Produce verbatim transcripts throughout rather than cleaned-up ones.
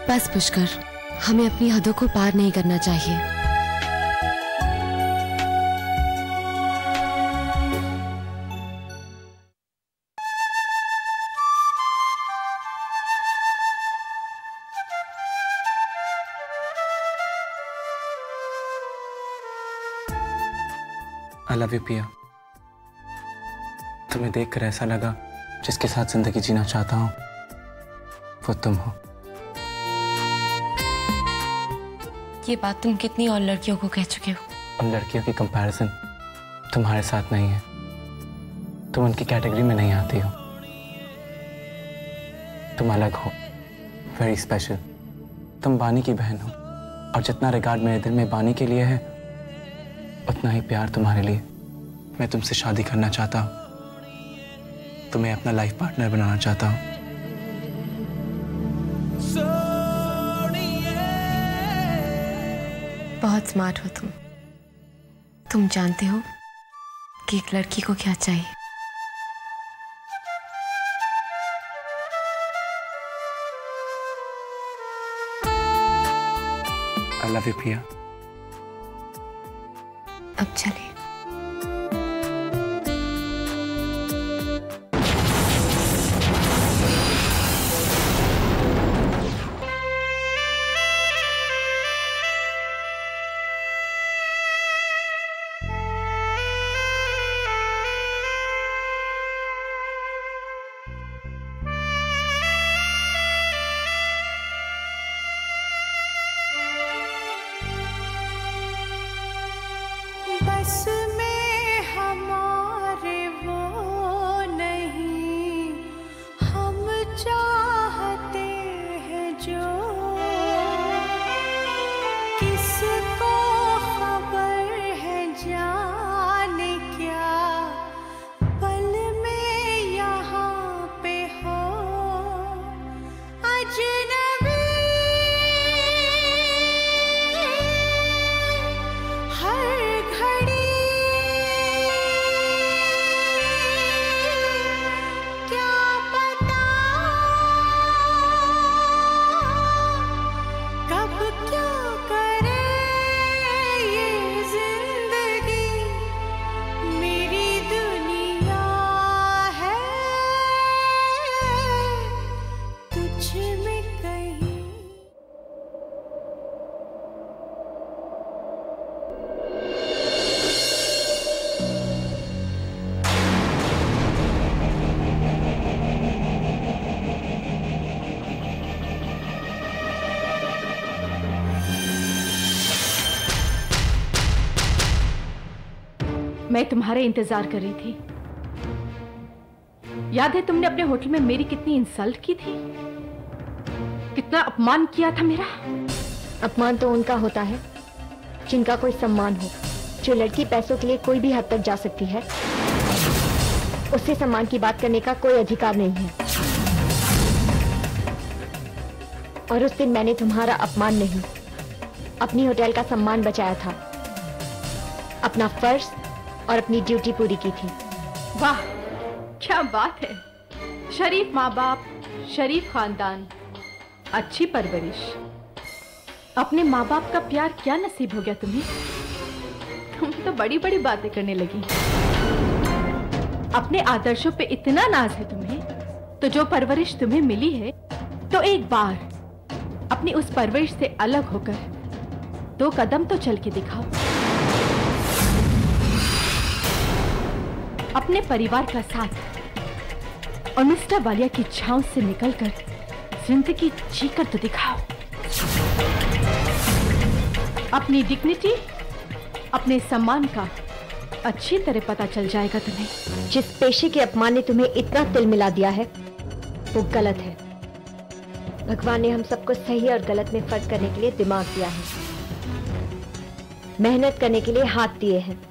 बस पुष्कर, हमें अपनी हदों को पार नहीं करना चाहिए। I love you, पिया। तुम्हें देखकर ऐसा लगा जिसके साथ जिंदगी जीना चाहता हूँ वो तुम हो। ये बात तुम कितनी और लड़कियों को कह चुके हो। उन लड़कियों की कंपैरिजन तुम्हारे साथ नहीं है। तुम उनकी कैटेगरी में नहीं आती हो। तुम अलग हो, वेरी स्पेशल। तुम बानी की बहन हो और जितना रिगार्ड मेरे दिल में बानी के लिए है उतना ही प्यार तुम्हारे लिए। मैं तुमसे शादी करना चाहता हूँ, तुम्हें अपना लाइफ पार्टनर बनाना चाहता हूँ। बहुत स्मार्ट हो तुम। तुम जानते हो कि एक लड़की को क्या चाहिए। I love you, पिया। अब चले। बस में हमारे वो नहीं, हम चाहते हैं जो, किसको खबर है जाने क्या, पल में यहाँ पे हो अजनबी। हर घड़ी क्या पता कब क्या करे ये जिंदगी, मेरी दुनिया है तुझ में कहीं। मैं तुम्हारे इंतजार कर रही थी। याद है तुमने अपने होटल में मेरी कितनी इंसल्ट की थी, कितना अपमान किया था मेरा। अपमान तो उनका होता है जिनका कोई सम्मान हो। जो लड़की पैसों के लिए कोई भी हद तक जा सकती है, उससे सम्मान की बात करने का कोई अधिकार नहीं है। और उस दिन मैंने तुम्हारा अपमान नहीं, अपनी होटल का सम्मान बचाया था। अपना फर्ज और अपनी ड्यूटी पूरी की थी। वाह क्या बात है। शरीफ माँ बाप, शरीफ खानदान, अच्छी परवरिश। अपने माँ बाप का प्यार क्या नसीब हो गया तुम्हें। तुम तो बड़ी बड़ी बातें करने लगी। अपने आदर्शों पे इतना नाज है तुम्हें, तो जो परवरिश तुम्हें मिली है तो एक बार अपनी उस परवरिश से अलग होकर दो कदम तो चल के दिखाओ। अपने परिवार का साथ और मिस्टर वालिया की छांव से निकलकर जिंदगी जीकर तो दिखाओ। अपनी डिग्निटी, अपने सम्मान का अच्छी तरह पता चल जाएगा तुम्हें। जिस पेशे के अपमान ने तुम्हें इतना तिल मिला दिया है वो गलत है। भगवान ने हम सबको सही और गलत में फर्क करने के लिए दिमाग दिया है, मेहनत करने के लिए हाथ दिए हैं,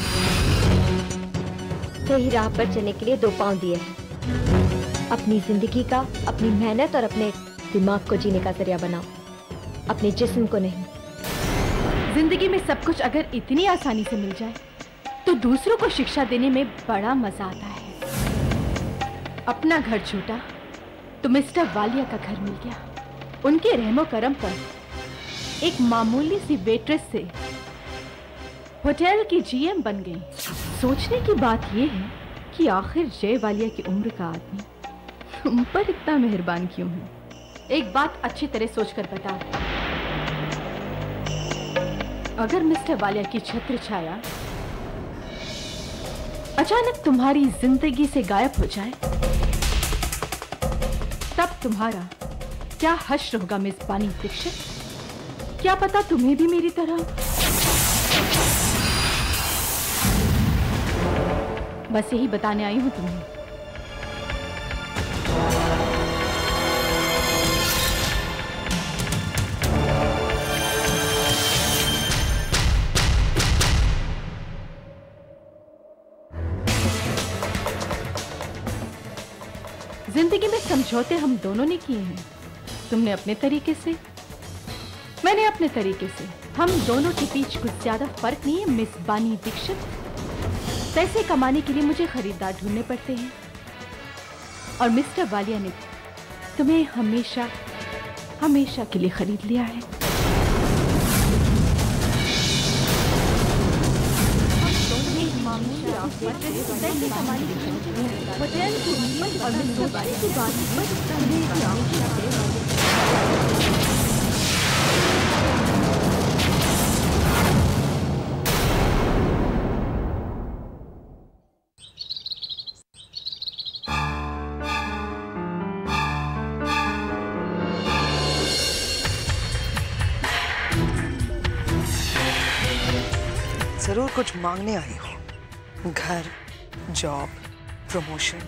सही राह पर चलने के लिए दो पांव दिए हैं। अपनी जिंदगी का, अपनी मेहनत और अपने दिमाग को जीने का जरिया बनाओ, अपने जिस्म को नहीं। जिंदगी में सब कुछ अगर इतनी आसानी से मिल जाए तो दूसरों को शिक्षा देने में बड़ा मजा आता है। अपना घर छोटा तो मिस्टर वालिया का घर मिल गया। उनके रहमो करम पर एक मामूली सी वेट्रेस से होटल की जीएम बन गई। सोचने की बात यह है कि आखिर जय वालिया की उम्र का आदमी तुम पर इतना मेहरबान क्यों है? एक बात अच्छी तरह सोचकर बता, अगर मिस्टर वालिया की छत्र छाया अचानक तुम्हारी जिंदगी से गायब हो जाए, तब तुम्हारा क्या हश्र होगा मिस बानी दीक्षित? क्या पता तुम्हें भी मेरी तरह बस यही बताने आई हूं तुम्हें। जिंदगी में समझौते हम दोनों ने किए हैं, तुमने अपने तरीके से, मैंने अपने तरीके से। हम दोनों के बीच कुछ ज्यादा फर्क नहीं है मिस बानी दीक्षित। पैसे कमाने के लिए मुझे खरीदार ढूंढने पड़ते हैं और मिस्टर वालिया ने तुम्हें हमेशा हमेशा के लिए खरीद लिया है। पैसे कमाने के लिए होटल की कीमत और मिस्टर वालिया की बात जरूर कुछ मांगने आई हो, घर, जॉब, प्रमोशन।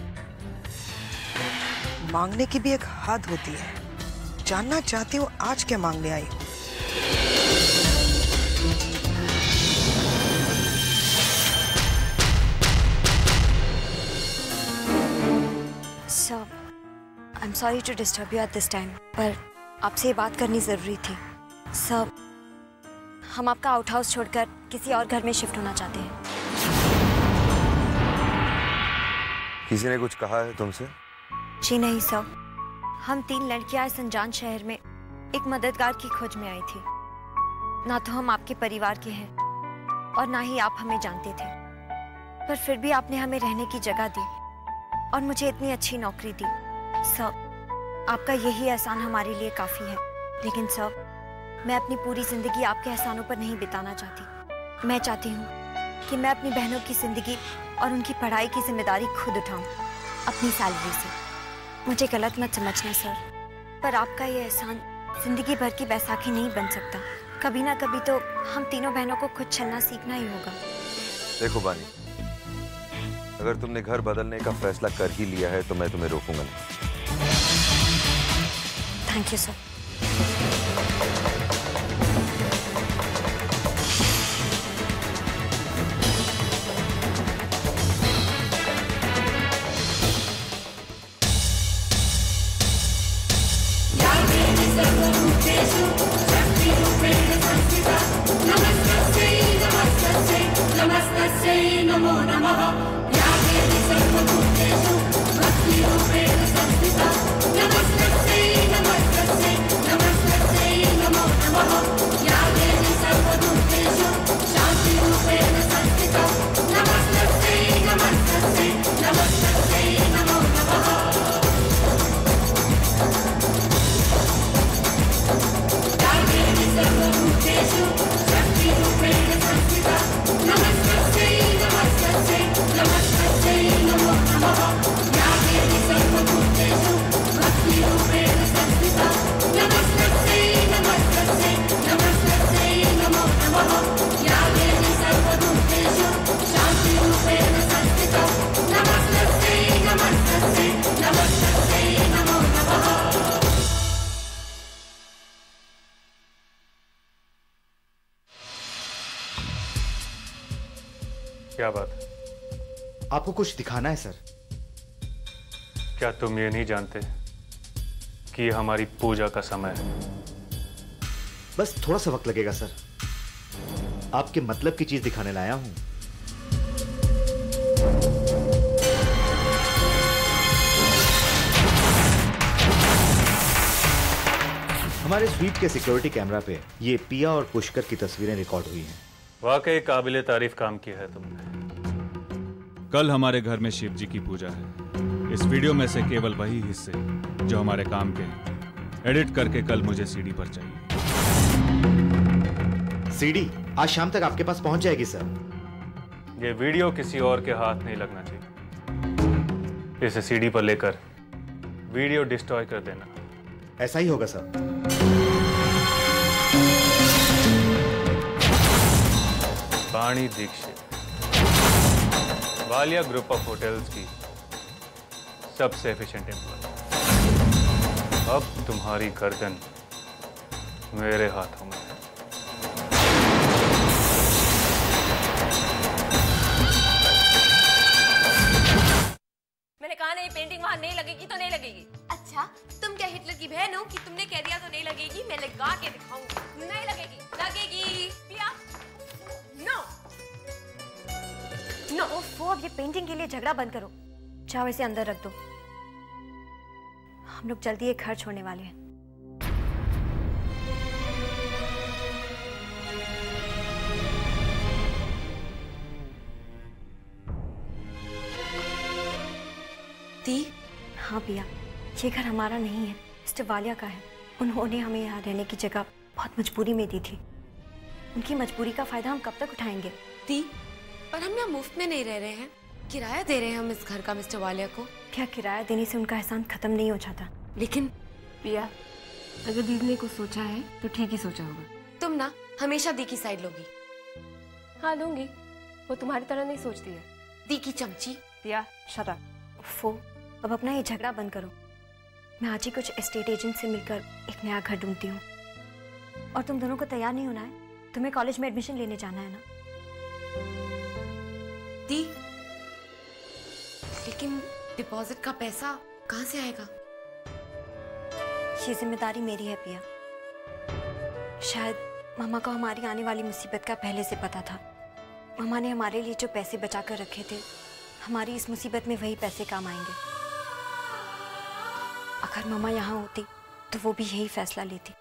मांगने की भी एक हद होती है। जानना चाहती हूँ आज क्या मांगने आई हो? Sir, I am sorry to disturb you at this time, पर आपसे ये बात करनी जरूरी थी। सर, हम आपका आउट हाउस छोड़कर किसी और घर में शिफ्ट होना चाहते हैं। किसी ने कुछ कहा है तुमसे? जी नहीं सर, हम तीन लड़कियां इस अनजान शहर में एक मददगार की खोज में आई थी। ना तो हम आपके परिवार के हैं और ना ही आप हमें जानते थे, पर फिर भी आपने हमें रहने की जगह दी और मुझे इतनी अच्छी नौकरी दी। सर, आपका यही एहसान हमारे लिए काफ़ी है। लेकिन सर, मैं अपनी पूरी जिंदगी आपके एहसानों पर नहीं बिताना चाहती। मैं चाहती हूँ कि मैं अपनी बहनों की जिंदगी और उनकी पढ़ाई की जिम्मेदारी खुद उठाऊं अपनी सैलरी से। मुझे गलत मत समझना सर, पर आपका ये एहसान जिंदगी भर की बैसाखी नहीं बन सकता। कभी ना कभी तो हम तीनों बहनों को खुद चलना सीखना ही होगा। देखो बानी, अगर तुमने घर बदलने का फैसला कर ही लिया है तो मैं तुम्हें रोकूंगा नहीं। Thank you sir. क्या बात है? आपको कुछ दिखाना है सर। क्या तुम ये नहीं जानते कि ये हमारी पूजा का समय है? बस थोड़ा सा वक्त लगेगा सर। आपके मतलब की चीज दिखाने लाया हूं। हमारे स्वीप के सिक्योरिटी कैमरा पे ये पिया और पुष्कर की तस्वीरें रिकॉर्ड हुई हैं। वाकई काबिले तारीफ काम किया है तुमने। कल हमारे घर में शिव जी की पूजा है। इस वीडियो में से केवल वही हिस्से जो हमारे काम के हैं एडिट करके कल मुझे सीडी पर चाहिए। सीडी आज शाम तक आपके पास पहुंच जाएगी सर। ये वीडियो किसी और के हाथ नहीं लगना चाहिए। इसे सीडी पर लेकर वीडियो डिस्ट्रॉय कर देना। ऐसा ही होगा sir. Vani Dikshit, Walia group of hotels की सबसे एफिशिएंट एम्प्लॉय। अब तुम्हारी गर्दन मेरे हाथों में है। मैंने कहा नहीं, पेंटिंग वहां नहीं लगेगी तो नहीं लगेगी। अच्छा, तुम क्या हिटलर की बहन हो कि तुमने कह दिया तो नहीं लगेगी? मैं लगा के दिखाऊंगी। नहीं लगेगी। लगेगी। पिया, नो नो वो अब ये पेंटिंग के लिए झगड़ा बंद करो। जाओ इसे अंदर रख दो। हम लोग जल्दी ये घर छोड़ने वाले हैं। दी? हाँ पिया, ये घर हमारा नहीं है, मिस्टर वालिया का है। उन्होंने हमें यहाँ रहने की जगह बहुत मजबूरी में दी थी। उनकी मजबूरी का फायदा हम कब तक उठाएंगे? दी, पर हम यहाँ मुफ्त में नहीं रह रहे हैं, किराया दे रहे हैं हम इस घर का मिस्टर वालिया को। क्या किराया देने से उनका एहसान खत्म नहीं हो जाता? लेकिन पिया, अगर दीदी ने कुछ सोचा है तो ठीक ही सोचा होगा। तुम ना हमेशा दी की साइड लोगी। हाँ लूंगी, वो तुम्हारी तरह नहीं सोचती है। दी की चमची। पिया शट अप। फो, अब अपना ये झगड़ा बंद करो। मैं आज ही कुछ एस्टेट एजेंट से मिलकर एक नया घर ढूंढती हूँ। और तुम दोनों को तैयार नहीं होना है? तुम्हें कॉलेज में एडमिशन लेने जाना है ना? दी, लेकिन डिपॉजिट का पैसा कहाँ से आएगा? ये जिम्मेदारी मेरी है पिया। शायद मामा को हमारी आने वाली मुसीबत का पहले से पता था। मामा ने हमारे लिए जो पैसे बचा कर रखे थे, हमारी इस मुसीबत में वही पैसे काम आएंगे। अगर मामा यहाँ होती तो वो भी यही फैसला लेती।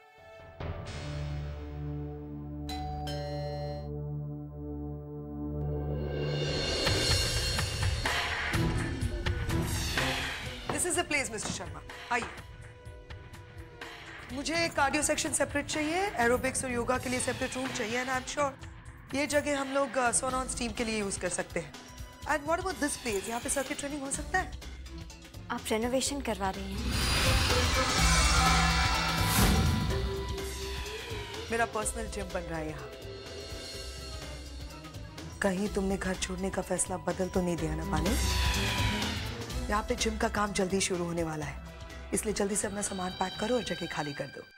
This is a place mister Sharma, आइए। मुझे कार्डियो सेक्शन सेपरेट चाहिए, एरोबिक्स और योगा के लिए सेपरेट रूम चाहिए, एंड आई एम श्योर ये जगह हम लोग सोन ऑन स्टीम के लिए यूज कर सकते हैं। And what about this place? यहाँ पे सर्किट ट्रेनिंग हो सकता है? आप रेनोवेशन करवा रही हैं? मेरा पर्सनल जिम बन रहा है यहाँ। कहीं तुमने घर छोड़ने का फैसला बदल तो नहीं दिया ना पानी? यहाँ पे जिम का काम जल्दी शुरू होने वाला है, इसलिए जल्दी से अपना सामान पैक करो और जगह खाली कर दो।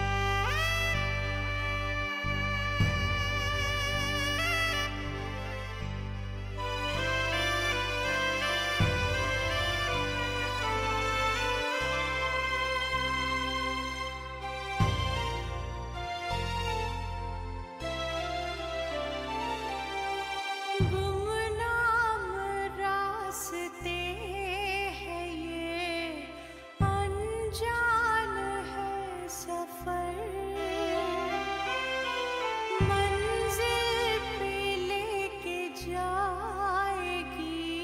गुमनाम रास्ते हैं ये, अनजान है सफर, मंजिल पे लेके जाएगी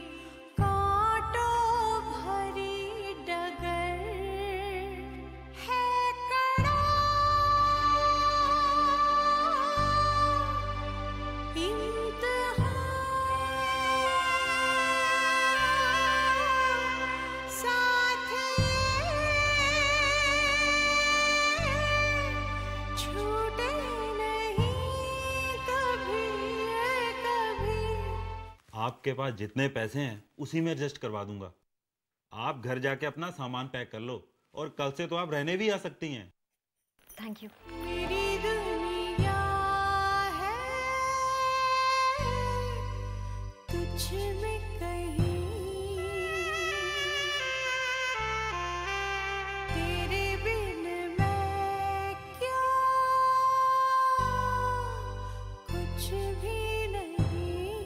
कांटों भरी डगर, है कड़ा साथ छूटे नहीं कभी कभी। आपके पास जितने पैसे हैं उसी में एडजस्ट करवा दूंगा। आप घर जाके अपना सामान पैक कर लो और कल से तो आप रहने भी आ सकती हैं। Thank you. मेरी दुनिया है तुझ में कहीं, तेरे बिन मैं क्या, कुछ भी नहीं।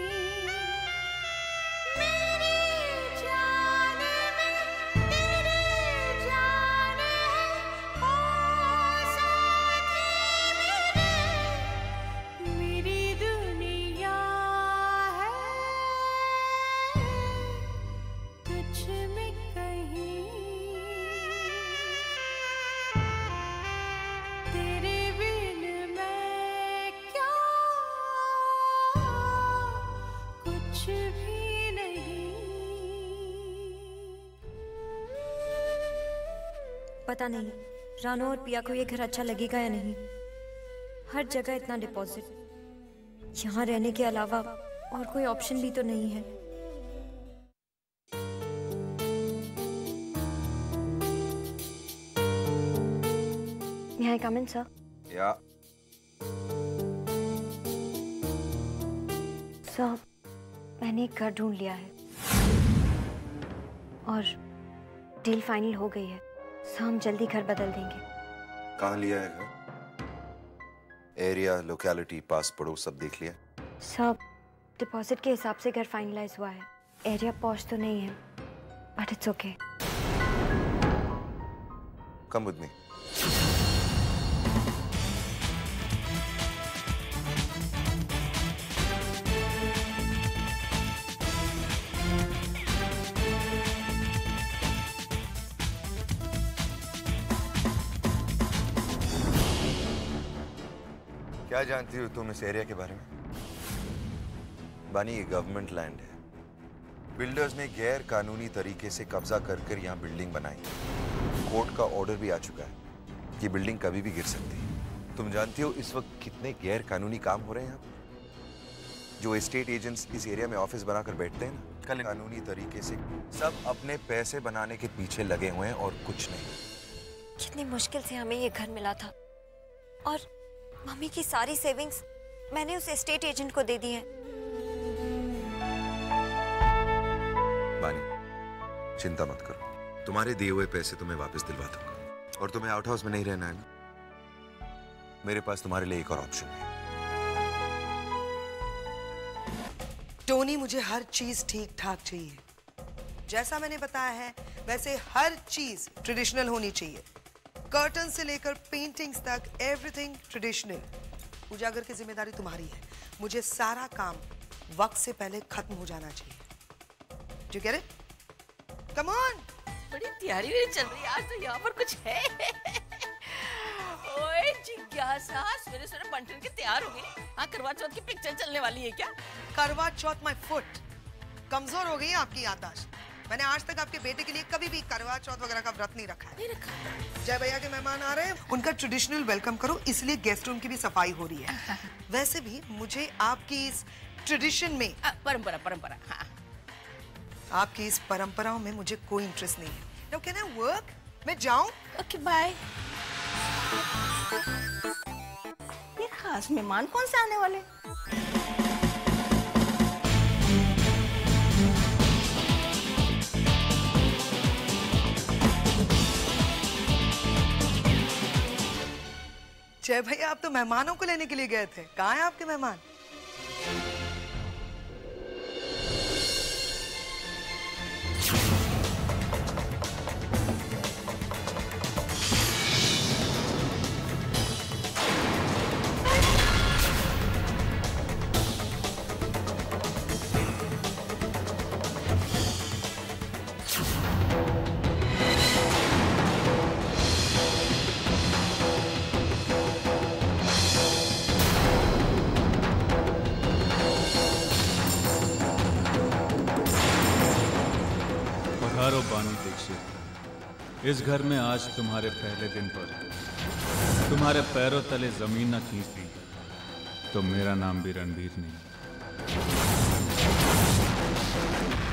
मेरी जान में तेरी जान है, पता नहीं रानो और पिया को ये घर अच्छा लगेगा या नहीं। हर जगह इतना डिपॉजिट, यहाँ रहने के अलावा और कोई ऑप्शन भी तो नहीं है। May I come in, sir? या सर, मैंने एक घर ढूंढ लिया है और डील फाइनल हो गई है। सर, हम जल्दी घर बदल देंगे। कहाँ लिया है घर? एरिया, लोकेलिटी, पास पड़ोस सब देख लिया? सर, डिपॉजिट के हिसाब से घर फाइनलाइज हुआ है। एरिया पॉश तो नहीं है, but it's okay. Come with me. क्या जानती हो तुम इस एरिया के बारे में? बानी, ये गवर्नमेंट लैंड है। बिल्डर्स ने गैर कानूनी तरीके से कब्जा कर कर यहाँ बिल्डिंग बनाई। कोर्ट का ऑर्डर भी आ चुका है कि बिल्डिंग कभी भी गिर सकती है। तुम जानती हो इस वक्त कितने गैर कानूनी काम हो रहे हैं यहाँ पे? जो एस्टेट एजेंट्स इस एरिया में ऑफिस बनाकर बैठते हैं ना, कल कानूनी तरीके से सब अपने पैसे बनाने के पीछे लगे हुए हैं और कुछ नहीं। कितनी मुश्किल से हमें ये घर मिला था और मम्मी की सारी सेविंग्स मैंने उस एस्टेट एजेंट को दे दी है। बानी, चिंता मत करो, तुम्हारे दिए हुए पैसे तुम्हें वापस दिलवा दूंगा। और तुम्हें आउट हाउस में नहीं रहना है ना? मेरे पास तुम्हारे लिए एक और ऑप्शन है। टोनी, मुझे हर चीज ठीक ठाक चाहिए। जैसा मैंने बताया है वैसे हर चीज ट्रेडिशनल होनी चाहिए। कर्टन से लेकर पेंटिंग्स तक एवरीथिंग ट्रेडिशनल। पूजा घर की जिम्मेदारी तुम्हारी है। मुझे सारा काम वक्त से पहले खत्म हो जाना चाहिए। जो कह रहे? Come on. बड़ी तैयारी भी चल रही है आज तो यहाँ पर कुछ है। ओए जिज्ञासा, सवेरे सवेरे बंटन के तैयार हो गई। हाँ, करवा चौथ की पिक्चर चलने वाली है क्या? करवा चौथ माय फुट। कमजोर हो गई है आपकी याददाश्त। मैंने आज तक आपके बेटे के लिए कभी भी करवा चौथ वगैरह का व्रत नहीं रखा है। नहीं रखा। जय भैया के मेहमान आ रहे हैं, उनका ट्रेडिशनल वेलकम करो, इसलिए गेस्ट रूम की भी सफाई हो रही है। वैसे भी मुझे आपकी इस ट्रेडिशन में, परंपरा परंपरा हाँ, आपकी इस परंपराओं में मुझे कोई इंटरेस्ट नहीं है। Now can I work? मैं जाऊं? Okay bye. ये खास मेहमान कौन से आने वाले? जय भैया, आप तो मेहमानों को लेने के लिए गए थे। कहाँ हैं आपके मेहमान? बानी दीक्षित, इस घर में आज तुम्हारे पहले दिन पर तुम्हारे पैरों तले जमीन न खींच दी तो मेरा नाम भी रणबीर नहीं।